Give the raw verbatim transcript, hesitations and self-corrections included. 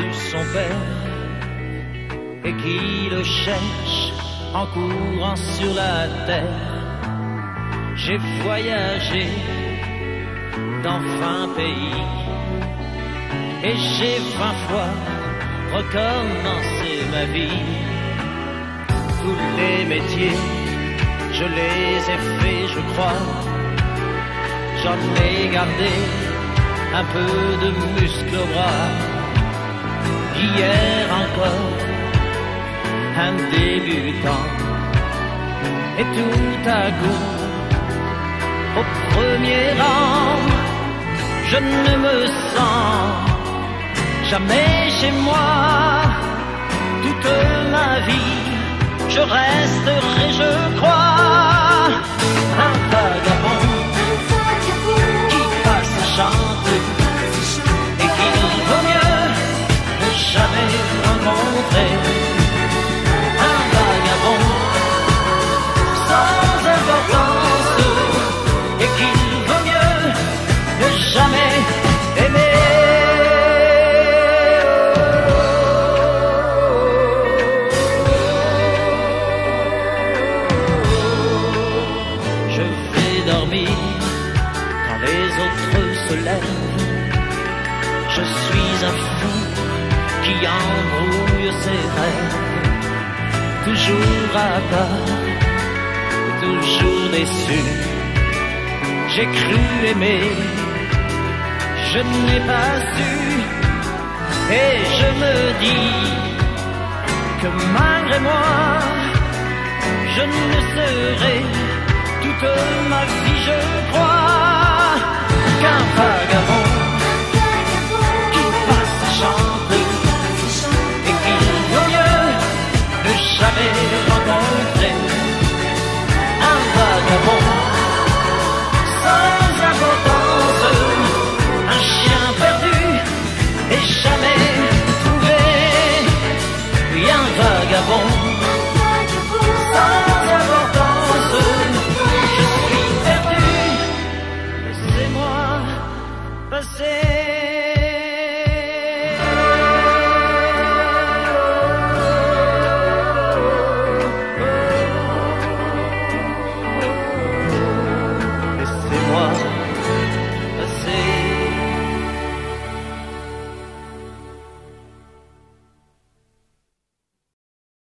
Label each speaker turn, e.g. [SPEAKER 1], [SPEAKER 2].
[SPEAKER 1] son père et qui le cherche en courant sur la terre. J'ai voyagé dans vingt pays et j'ai vingt fois recommencé ma vie. Tous les métiers, je les ai faits, je crois. J'en ai gardé un peu de muscle au bras. Hier encore, un débutant, et tout à coup, au premier rang, je ne me sens jamais chez moi. Toute ma vie, je resterai, je crois, un vagabond qui passe chanter et qu'il vaut mieux ne jamais rencontrer. Un vagabond sans importance et qu'il vaut mieux ne jamais aimer. Je vais dormir quand les autres se lèvent. Je suis un fou qui embrouille ses rêves. Toujours à part, toujours déçu. J'ai cru aimer, je n'ai pas su. Et je me dis que malgré moi, je ne serai toute ma vie, je crois, qu'un vagabond.